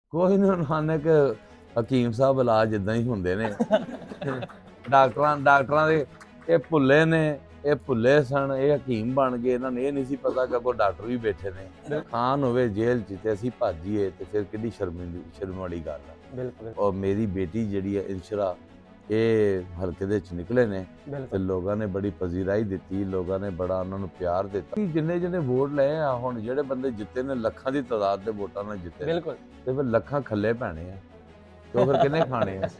ਕੋਈ ਨਹੀਂ ਨਾਨਕ ਹਕੀਮ ਸਾਹਿਬ ਇਲਾਜ ਇਦਾਂ ਹੀ ਹੁੰਦੇ ਨੇ। ਡਾਕਟਰਾਂ ਦੇ ਇਹ ਭੁੱਲੇ ਨੇ, ਇਹ ਭੁੱਲੇ ਸਨ, ਇਹ ਹਕੀਮ ਬਣ ਗਏ। ਇਹਨਾਂ ਨੂੰ ਇਹ ਨਹੀਂ ਸੀ ਪਤਾ ਕਿ ਅੱਗੋਂ ਡਾਕਟਰ ਵੀ ਬੈਠੇ ਨੇ। ਖਾਨ ਹੋਵੇ ਜੇਲ੍ਹ 'ਚ ਤੇ ਅਸੀਂ ਭਾਜੀਏ ਤੇ ਫਿਰ ਕਿੰਨੀ ਸ਼ਰਮ ਵਾਲੀ ਗੱਲ ਆ। ਬਿਲਕੁਲ। ਔਰ ਮੇਰੀ ਬੇਟੀ ਜਿਹੜੀ ਹੈ ਇੰਸ਼ਰਾ, ਇਹ ਹਲਕੇ ਦੇ ਚ ਨਿਕਲੇ ਨੇ ਤੇ ਲੋਕਾਂ ਨੇ ਬੜੀ ਪਜ਼ੀਰਾਈ ਦਿੱਤੀ, ਲੋਕਾਂ ਨੇ ਬੜਾ ਉਹਨਾਂ ਨੂੰ ਪਿਆਰ ਦਿੱਤਾ। ਜਿੰਨੇ ਵੋਟ ਲਏ ਆ, ਹੁਣ ਜਿਹੜੇ ਬੰਦੇ ਜਿੱਤੇ ਨੇ ਲੱਖਾਂ ਦੀ ਤਾਦਾਦ ਦੇ ਵੋਟਾਂ ਨਾਲ ਜਿੱਤੇ ਬਿਲਕੁਲ, ਤੇ ਫਿਰ ਲੱਖਾਂ ਖੱਲੇ ਪੈਣੇ ਆ, ਤੇ ਫਿਰ ਕਿੰਨੇ ਖਾਣੇ ਆ।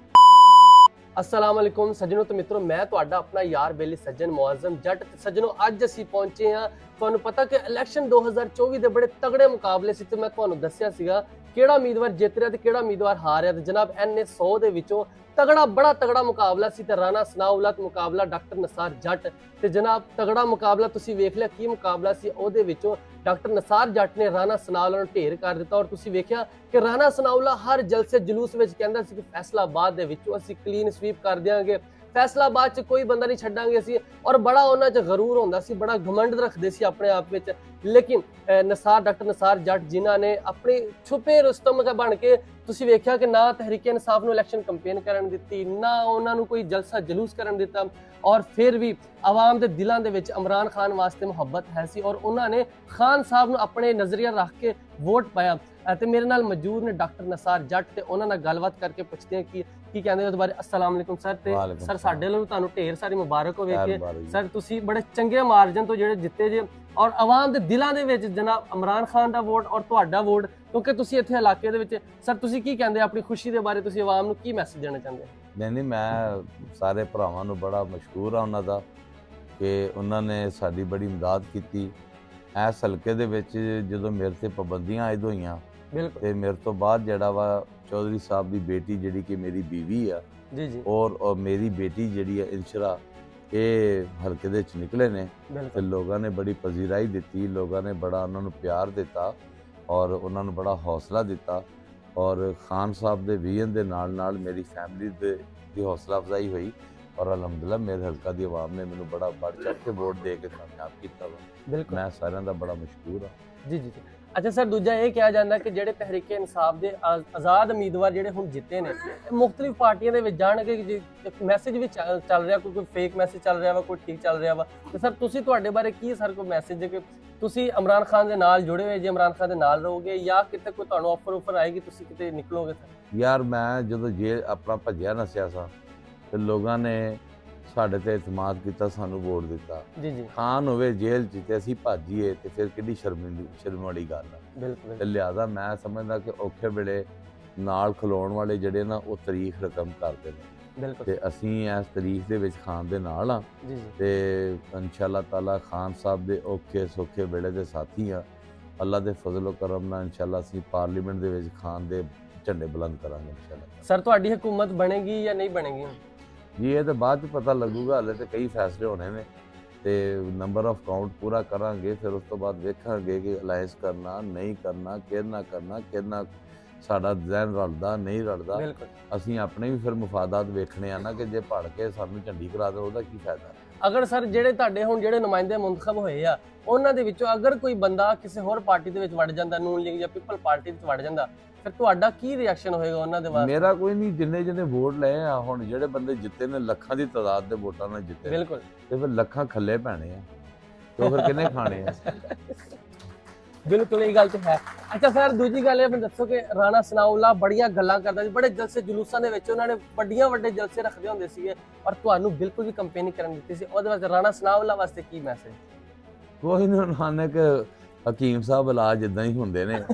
अस्सलाम वालेकुम सज्जनों तो मित्रों, मैं तुहाडा अपना यार बेली सज्जन मुआज़म जट। सज्जनों अज असीं पहुंचे हाँ, तुहानूं पता कि इलैक्शन 2024 दे बड़े तगड़े मुकाबले सी ते मैं तुहानूं दस्सिया सीगा किहड़ा उम्मीदवार जित रहा ते किहड़ा उम्मीदवार हार रहा। ते जनाब NA 100 दे विचों बड़ा तगड़ा मुकाबला सी ते राणा सनाउल्लाह ते मुकाबला डॉक्टर नसार जट। ते जनाब तगड़ा मुकाबला तुसीं वेख लिया की मुकाबला सी। उहदे विचों डॉक्टर नसार जट ने राणा सनाउल्लाह नूं ढेर कर दिता और तुसीं वेखिया कि राणा सनाउल्लाह हर जलसे जुलूस विच कहंदा सी कि फैसलाबाद दे विचों असीं क्लीन स्वीप कर दिआंगे, फैसलाबाद च कोई बंदा नहीं छड्डांगे असीं। और बड़ा उन्हां च गरूर हुंदा सी, बड़ा घमंड रखदे सी अपने आप विच। लेकिन डॉक्टर नसार जट जिन्हां ने अपने छुपे रुस्तम बन के तुसीं वेखिया कि ना तहरीके इंसाफ नूं इलैक्शन कंपेन करन दित्ती, ना उन्हां नूं कोई जलसा जलूस करन दित्ता, और फिर भी आवाम दे दिलां दे विच इमरान खान वास्ते मुहब्बत है सी और उन्हां ने खान साहब नूं अपने नज़रिया रख के वोट पाया। ते मेरे नाल मौजूद ने डॉक्टर नसार जट ते उन्हां नाल गलबात करके पुछदे हैं कि कहंदे उस बारे। अस्सलाम वालेकुम सर। ते सर साडे ਵੱਲੋਂ ਤੁਹਾਨੂੰ ढेर सारी मुबारक होवे कि सर तुसीं बड़े चंगे मार्जन तो ਜਿਹੜੇ ਜਿੱਤੇ ਜੇ और आवाम ਦੇ ਦਿਲਾਂ ਦੇ ਵਿੱਚ जनाब इमरान खान ਦਾ ਵੋਟ और ਤੁਹਾਡਾ ਵੋਟ, ਕਿਉਂਕਿ ਤੁਸੀਂ ਇੱਥੇ ਇਲਾਕੇ ਦੇ ਵਿੱਚ ਸਰ ਤੁਸੀਂ ਕੀ ਕਹਿੰਦੇ ਆਪਣੀ ਖੁਸ਼ੀ ਦੇ ਬਾਰੇ, ਤੁਸੀਂ ਆਵਾਮ ਨੂੰ ਕੀ ਮੈਸੇਜ ਦੇਣਾ ਚਾਹੁੰਦੇ ਹੋ? ਨਹੀਂ ਮੈਂ ਸਾਰੇ ਭਰਾਵਾਂ ਨੂੰ ਬੜਾ ਮਸ਼ਕੂਰ ਆ ਉਹਨਾਂ ਦਾ ਕਿ ਉਹਨਾਂ ਨੇ ਸਾਡੀ ਬੜੀ ਮਦਦ ਕੀਤੀ। ਇਸ ਹਲਕੇ ਦੇ ਵਿੱਚ ਜਦੋਂ ਮੇਰੇ ਤੇ ਪਾਬੰਦੀਆਂ ਆਇਦ ਹੋਈਆਂ ਤੇ ਮੇਰੇ ਤੋਂ ਬਾਅਦ ਜਿਹੜਾ ਵਾ ਚੌਧਰੀ ਸਾਹਿਬ ਦੀ ਬੇਟੀ ਜਿਹੜੀ ਕਿ ਮੇਰੀ ਬੀਵੀ ਆ ਜੀ ਔਰ ਮੇਰੀ ਬੇਟੀ ਜਿਹੜੀ ਹੈ ਇੰਸ਼ਰਾ, ਇਹ ਹਲਕੇ ਦੇ ਚ ਨਿਕਲੇ ਨੇ ਤੇ ਲੋਕਾਂ ਨੇ ਬੜੀ ਪਜ਼ੀਰਾਈ ਦਿੱਤੀ, ਲੋਕਾਂ ਨੇ ਬੜਾ ਉਹਨਾਂ ਨੂੰ ਪਿਆਰ ਦਿੱਤਾ ਔਰ ਉਹਨਾਂ ਨੂੰ ਬੜਾ ਹੌਸਲਾ ਦਿੱਤਾ। ਔਰ ਖਾਨ ਸਾਹਿਬ ਦੇ ਵਿਜ਼ਨ ਦੇ ਨਾਲ ਮੇਰੀ ਫੈਮਿਲੀ ਦੀ ਹੌਸਲਾ ਅਫਜ਼ਾਈ ਹੋਈ ਔਰ ਅਲਹਮਦੁਲਿल्लाह ਮੇਰੇ ਹਲਕਾ ਦੀ ਆਵਾਮ ਨੇ ਮੈਨੂੰ ਬੜਾ बढ़ चढ़ के ਵੋਟ ਦੇ ਕੇ ਕਾਮਯਾਬ ਕੀਤਾ ਵਾ। ਮੈਂ ਸਾਰਿਆਂ ਦਾ ਬੜਾ ਮਸ਼ਕੂਰ ਹਾਂ। ਜੀ। अच्छा सर, दूजा ये कहा जाता कि ਜਿਹੜੇ तहरीके इंसाफ के आज़ाद उम्मीदवार ਜਿਹੜੇ ਹੁਣ ਜਿੱਤੇ ਨੇ मुख्तलिफ पार्टियां ਦੇ ਵਿੱਚ ਜਾਣਗੇ, मैसेज भी चल रहा, कोई फेक मैसेज चल रहा वा, कोई ठीक चल रहा वा। तो सर ਤੁਸੀਂ ਤੁਹਾਡੇ ਬਾਰੇ ਕੀ ਸਰ ਕੋਈ ਮੈਸੇਜ ਹੈ ਕਿ ਤੁਸੀਂ ਇਮਰਾਨ ਖਾਨ ਦੇ ਨਾਲ ਜੁੜੇ ਹੋਏ ਜੇ ਇਮਰਾਨ ਖਾਨ ਦੇ ਨਾਲ ਰਹੋਗੇ ਜਾਂ ਕਿਤੇ ਕੋਈ ਤੁਹਾਨੂੰ ਆਫਰ ਆਏਗੀ ਤੁਸੀਂ ਕਿਤੇ ਨਿਕਲੋਗੇ? ਸਰ ਯਾਰ ਮੈਂ ਜਦੋਂ ਜੇ ਆਪਣਾ ਭੱਜਿਆ ਨਸਿਆ ਸਾਂ ਤੇ ਲੋਕਾਂ ਨੇ ਸਾਡੇ ਤੇ ਇਤਮਾਦ ਕੀਤਾ, ਸਾਨੂੰ ਵੋਟ ਦਿੱਤਾ। ਜੀ ਖਾਨ ਹੋਵੇ ਜੇਲ੍ਹ 'ਚ ਤੇ ਅਸੀਂ ਭਾਜੀਏ ਤੇ ਫਿਰ ਕਿੰਨੀ ਸ਼ਰਮ ਵਾਲੀ ਗੱਲ ਆ। ਬਿਲਕੁਲ। ਤੇ ਲਿਹਾਜ਼ਾ ਮੈਂ ਸਮਝਦਾ ਕਿ ਔਖੇ ਵੇਲੇ ਨਾਲ ਖਲੋਣ ਵਾਲੇ ਜਿਹੜੇ ਨਾ ਉਹ ਤਾਰੀਖ ਰਕਮ ਕਰਦੇ ਨੇ ਤੇ ਅਸੀਂ ਇਸ ਤਾਰੀਖ ਦੇ ਵਿੱਚ ਖਾਨ ਦੇ ਨਾਲ ਆ ਤੇ ਇਨਸ਼ਾ ਅੱਲਾਹ ਤਾਲਾ ਖਾਨ ਸਾਹਿਬ ਦੇ ਔਖੇ ਸੌਖੇ ਵੇਲੇ ਦੇ ਸਾਥੀ ਆ। ਅੱਲਾ ਦੇ ਫਜ਼ਲ ਕਰਮ ਨਾਲ ਇਨਸ਼ਾ ਅੱਲਾਹ ਅਸੀਂ ਪਾਰਲੀਮੈਂਟ ਦੇ ਵਿੱਚ ਖਾਨ ਦੇ ਝੰਡੇ ਬੁਲੰਦ ਕਰਾਂਗੇ ਇਨਸ਼ਾ ਅੱਲਾਹ। ਸਰ ਤੁਹਾਡੀ ਹਕੂਮਤ ਬਣੇਗੀ ਜਾਂ ਨਹੀਂ ਬਣੇਗੀ? ਜੀ ਇਹ ਤਾਂ ਬਾਅਦ 'ਚ ਪਤਾ ਲੱਗੂਗਾ, ਹਾਲੇ ਤਾਂ ਕਈ ਫੈਸਲੇ ਹੋਣੇ ਨੇ ਤੇ ਨੰਬਰ ਆਫ ਕਾਊਂਟ ਪੂਰਾ ਕਰਾਂਗੇ, ਫਿਰ ਉਸ ਤੋਂ ਬਾਅਦ ਵੇਖਾਂਗੇ ਕਿ ਅਲਾਇੰਸ ਕਰਨਾ ਨਹੀਂ ਕਰਨਾ, ਕਿਹਨਾਂ ਸਾਡਾ ਜ਼ਹਿਨ ਰਲਦਾ ਨਹੀਂ ਰਲਦਾ। ਅਸੀਂ ਆਪਣੇ ਵੀ ਫਿਰ ਮੁਫਾਦਾਤ ਵੇਖਣੇ ਆ ਨਾ ਕਿ ਜੇ ਭੜ ਕੇ ਸਾਨੂੰ ਝੰਡੀ ਕਰਾ ਦੇ ਉਹਦਾ ਕੀ ਫਾਇਦਾ। ਅਗਰ ਸਰ ਜਿਹੜੇ ਤੁਹਾਡੇ ਹੁਣ ਜਿਹੜੇ ਨੁਮਾਇੰਦੇ ਮੁੰਤਖਬ ਹੋਏ ਆ ਉਹਨਾਂ ਦੇ ਵਿੱਚੋਂ ਅਗਰ ਕੋਈ ਬੰਦਾ ਕਿਸੇ ਹੋਰ ਪਾਰਟੀ ਦੇ ਵਿੱਚ ਵੜ ਜਾਂਦਾ, ਨੂਨ ਲੀਗ ਜਾਂ ਪੀਪਲ ਪਾਰਟੀ ਵਿੱਚ ਵੜ ਜਾਂਦਾ, ਫਿਰ ਤੁਹਾਡਾ ਕੀ ਰਿਐਕਸ਼ਨ ਹੋਏਗਾ ਉਹਨਾਂ ਦੇ ਵਾਸਤੇ? ਮੇਰਾ ਕੋਈ ਨਹੀਂ, ਜਿੰਨੇ ਵੋਟ ਲਏ ਆ, ਹੁਣ ਜਿਹੜੇ ਬੰਦੇ ਜਿੱਤੇ ਨੇ ਲੱਖਾਂ ਦੀ ਤਾਦਾਦ ਦੇ ਵੋਟਾਂ ਨਾਲ ਜਿੱਤੇ ਤੇ ਫਿਰ ਲੱਖਾਂ ਖੱਲੇ ਪੈਣੇ ਆ, ਤੇ ਫਿਰ ਕਿੰਨੇ ਖਾਣੇ ਆ। बिल्कुल ये गल तो है। अच्छा सर दूजी गल ये दसो कि राणा सनाउल्लाह बड़िया गल्लां करदा सी, बड़े जलसे जुलूसां दे विच उन्होंने वड्डे जलसे रखदे हुंदे सीगे और तुहानूं बिल्कुल भी कंपेन करन दित्ती सी। ओहदे वास्ते राणा सनाउल्लाह वास्ते की मैसेज? कोई नहीं नानक हकीम साहब इलाज इदां ही हुंदे ने।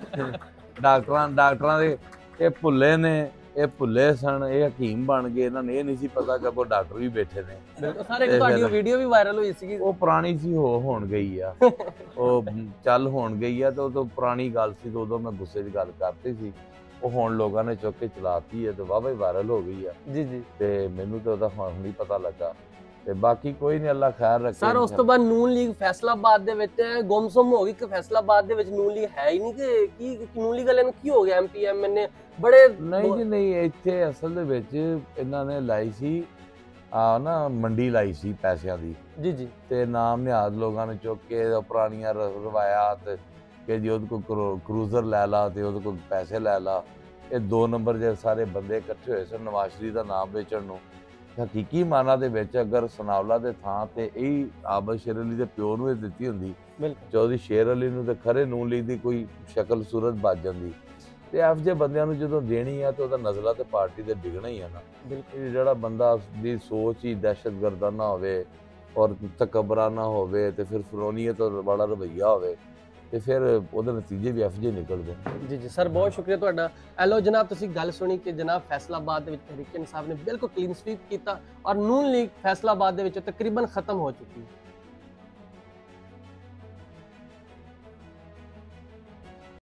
डॉक्टरां दे ये भुल्ले ने, ਇਹ ਭੁੱਲੇ ਸਨ, ਇਹ ਹਕੀਮ ਬਣ ਗਏ। ਇਹਨਾਂ ਨੂੰ ਇਹ ਨਹੀਂ ਸੀ ਪਤਾ ਕਿ ਅੱਗੋਂ ਡਾਕਟਰ ਵੀ ਬੈਠੇ ਨੇ। ਸਾਰੇ ਤੁਹਾਡੀ ਵੀਡੀਓ ਵੀ ਵਾਇਰਲ ਹੋਈ ਸੀ, ਉਹ ਪੁਰਾਣੀ ਸੀ, ਹੋਣ ਗਈ ਆ, ਉਹ ਚੱਲ ਹੋਣ ਗਈ ਆ ਤੇ ਉਹ ਤੋਂ ਪੁਰਾਣੀ ਗੱਲ ਸੀ, ਤੇ ਉਦੋਂ ਮੈਂ ਗੁੱਸੇ ਦੀ ਗੱਲ ਕਰਤੀ ਸੀ। ਉਹ ਹੁਣ ਲੋਕਾਂ ਨੇ ਚੁੱਕ ਕੇ ਚਲਾਤੀ ਹੈ ਤੇ ਵਾਹਵਾ ਹੀ ਵਾਇਰਲ ਹੋ ਗਈ ਆ। ਜੀ ਤੇ ਮੈਨੂੰ ਤਾਂ ਉਹਦਾ ਹੁਣ ਨਹੀਂ ਪਤਾ ਲੱਗਾ ਤੇ ਬਾਕੀ ਕੋਈ ਨਹੀਂ, ਅੱਲਾ ਖੈਰ ਰੱਖੇ। ਸਰ ਉਸ ਤੋਂ ਬਾਅਦ ਨੂਨ ਲੀਗ ਫੈਸਲਾਬਾਦ ਦੇ ਵਿੱਚ ਗੁੰਮਸੁੰਮ ਹੋ ਗਈ ਕਿ ਫੈਸਲਾਬਾਦ ਦੇ ਵਿੱਚ ਨੂਨ ਲੀਗ ਹੈ ਹੀ ਨਹੀਂ ਕਿ ਕੀ ਨੂਨ ਲੀਗ ਵਾਲਿਆਂ ਨੂੰ ਕੀ ਹੋ ਗਿਆ? MPM ਨੇ ਬੜੇ ਨਹੀਂ ਜੀ ਨਹੀਂ, ਇੱਥੇ ਅਸਲ ਦੇ ਵਿੱਚ ਇਹਨਾਂ ਨੇ ਲਾਈ ਸੀ ਨਾ ਮੰਡੀ ਲਾਈ ਸੀ ਪੈਸਿਆਂ ਦੀ। ਜੀ ਤੇ ਨਾਮ ਨਿਹਾਦ ਲੋਕਾਂ ਨੇ ਚੁੱਕ ਕੇ ਪੁਰਾਣੀਆਂ ਰਵਾਇਤ ਕਿ ਜੀ ਉਹਦੇ ਕੋਲ ਕਰੂਜ਼ਰ ਲੈ ਲਾ ਤੇ ਉਹਦੇ ਕੋਲ ਪੈਸੇ ਲੈ ਲਾ। ਇਹ 2 ਨੰਬਰ ਜੇ ਸਾਰੇ ਬੰਦੇ ਇਕੱਠੇ ਹੋਏ ਸਨ ਨਵਾਜ਼ ਸ਼ਰੀਫ ਦਾ ਨਾਮ ਵੇਚਣ ਨੂੰ। ਹਕੀਕੀ ਮਾਨਾ ਦੇ ਵਿੱਚ ਅਗਰ ਸਨਾਵਲਾ ਦੇ ਥਾਂ ਤੇ ਇਹ ਆਬਦ ਸ਼ੇਰ ਅਲੀ ਦੇ ਪਿਓ ਨੂੰ ਇਹ ਦਿੱਤੀ ਹੁੰਦੀ ਚੌਧਰੀ ਸ਼ੇਰ ਅਲੀ ਨੂੰ, ਤੇ ਖਰੇ ਨੂਨ ਲੀਗ ਦੀ ਕੋਈ ਸ਼ਕਲ ਸੂਰਤ ਬਚ ਜਾਂਦੀ। ਤੇ ਇਹੋ ਜਿਹੇ ਬੰਦਿਆਂ ਨੂੰ ਜਦੋਂ ਦੇਣੀ ਆ ਤੇ ਉਹਦਾ ਨਜ਼ਲਾ ਤੇ ਪਾਰਟੀ ਤੇ ਡਿੱਗਣਾ ਹੀ ਆ ਨਾ। ਬਿਲਕੁਲ ਜਿਹੜਾ ਬੰਦਾ ਦੀ ਸੋਚ ਹੀ ਦਹਿਸ਼ਤਗਰਦਾਨਾ ਹੋਵੇ ਔਰ ਤਕਬਰਾਨਾ ਹੋਵੇ ਤੇ ਫਿਰ ਫਿਰੌਨੀਅਤ ਵਾਲਾ ਰਵੱਈਆ ਹੋਵੇ ਤੇ ਫਿਰ ਉਹਦੇ ਨਤੀਜੇ ਵੀ ਇਹੋ ਜਿਹੇ ਨਿਕਲਦੇ ਨੇ। ਜੀ ਸਰ, ਬਹੁਤ ਸ਼ੁਕਰੀਆ ਤੁਹਾਡਾ। ਐਲੋ ਜਨਾਬ, ਤੁਸੀਂ ਗੱਲ ਸੁਣੀ ਕਿ ਜਨਾਬ ਫੈਸਲਾਬਾਦ ਦੇ ਵਿੱਚ ਤਹਿਰੀਕ ਇਨਸਾਫ ਨੇ ਬਿਲਕੁਲ ਕਲੀਨ ਸਵੀਪ ਕੀਤਾ ਔਰ ਨੂਨ ਲੀਗ ਫੈਸਲਾਬਾਦ ਦੇ ਵਿੱਚ ਤਕਰੀਬਨ ਖਤਮ ਹੋ ਚੁੱਕੀ ਹੈ।